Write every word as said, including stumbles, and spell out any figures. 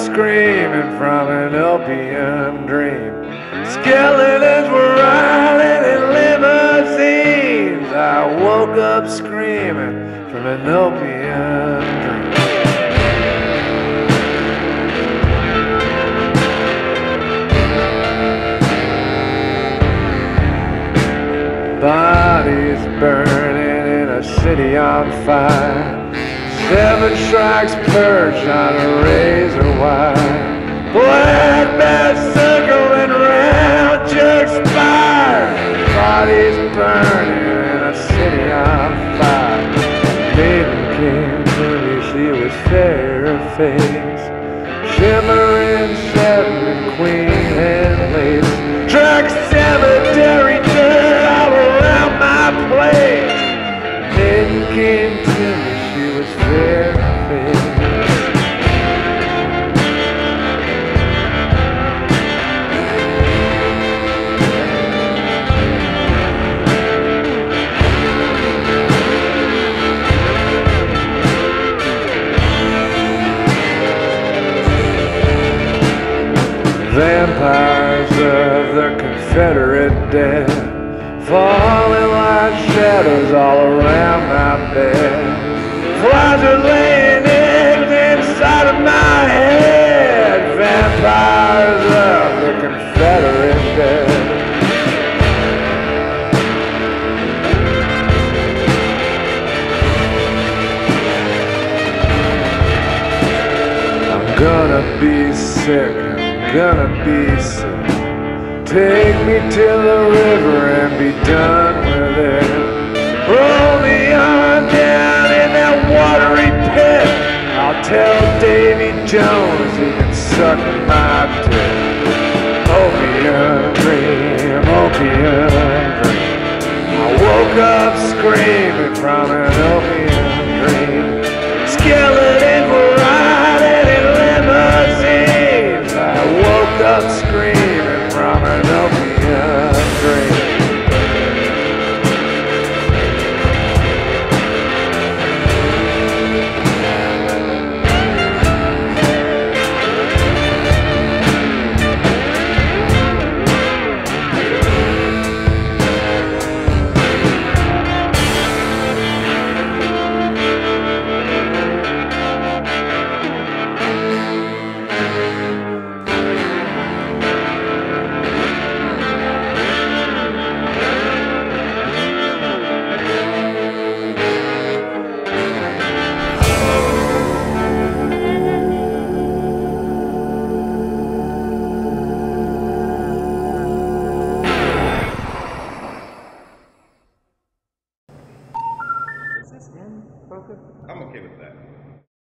screaming from an opium dream. Skeletons were riding in limousines. I woke up screaming from an opium dream. Bodies burning in a city on fire. Seven strikes perched on a razor wire. Black bass circling round Jerk's fire. Bodies burning in a city on fire. Maiden came to me, she was fair of face, shimmering satin and queen and lace. Track cemetery dirt all around my place. Maiden came to me, she was fair of face. Vampires of the Confederate dead, falling like shadows all around my bed. Flies are laying eggs inside of my head. Vampires of the Confederate dead. I'm gonna be sick, I'm gonna be sick. Take me to the river and be done with it. Roll me on down in that watery pit. I'll tell Davy Jones he can suck my dick. Opium dream, opium dream. I woke up screaming from an opium dream. Skeleton